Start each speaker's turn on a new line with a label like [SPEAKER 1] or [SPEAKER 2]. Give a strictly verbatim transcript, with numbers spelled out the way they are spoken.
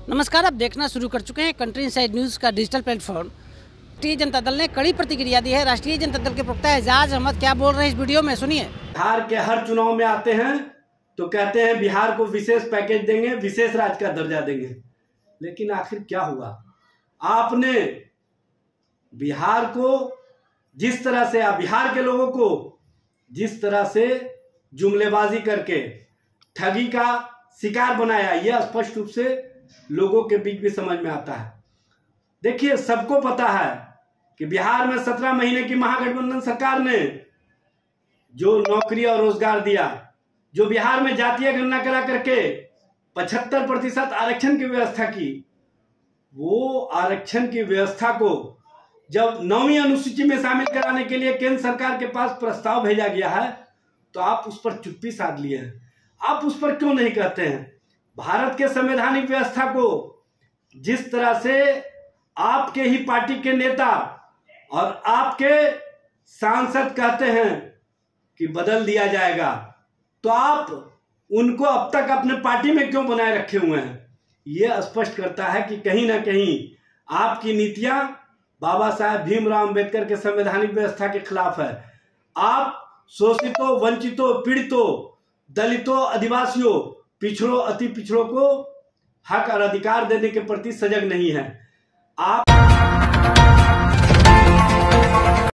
[SPEAKER 1] नमस्कार, आप देखना शुरू कर चुके हैं कंट्री इनसाइड न्यूज़ का डिजिटल प्लेटफॉर्म। राष्ट्रीय जनता दल ने कड़ी प्रतिक्रिया दी है। राष्ट्रीय जनता दल के प्रवक्ता एजाज अहमद क्या बोल रहे हैं इस वीडियो में, सुनिए।
[SPEAKER 2] बिहार के हर चुनाव में आते हैं तो कहते हैं बिहार को विशेष पैकेज देंगे, विशेष राज्य का दर्जा देंगे, लेकिन आखिर क्या हुआ? आपने बिहार को जिस तरह से, बिहार के लोगों को जिस तरह से जुमलेबाजी करके ठगी का शिकार बनाया, यह स्पष्ट रूप से लोगों के बीच भी समझ में आता है। देखिए, सबको पता है कि बिहार में सत्रह महीने की महागठबंधन सरकार ने जो नौकरी और रोजगार दिया, जो बिहार में जातीय गणना करा करके पचहत्तर प्रतिशत आरक्षण की व्यवस्था की, वो आरक्षण की व्यवस्था को जब नौवीं अनुसूची में शामिल कराने के लिए केंद्र सरकार के पास प्रस्ताव भेजा गया है तो आप उस पर चुप्पी साध लिए हैं। आप उस पर क्यों नहीं कहते हैं? भारत के संवैधानिक व्यवस्था को जिस तरह से आपके ही पार्टी के नेता और आपके सांसद कहते हैं कि बदल दिया जाएगा, तो आप उनको अब तक अपने पार्टी में क्यों बनाए रखे हुए हैं? यह स्पष्ट करता है कि कहीं ना कहीं आपकी नीतियां बाबा साहेब भीमराव अंबेडकर के संवैधानिक व्यवस्था के खिलाफ है। आप शोषितों, वंचितों, पीड़ितों, दलितों, आदिवासियों, पिछड़ों, अति पिछड़ों को हक और अधिकार देने के प्रति सजग नहीं है। आप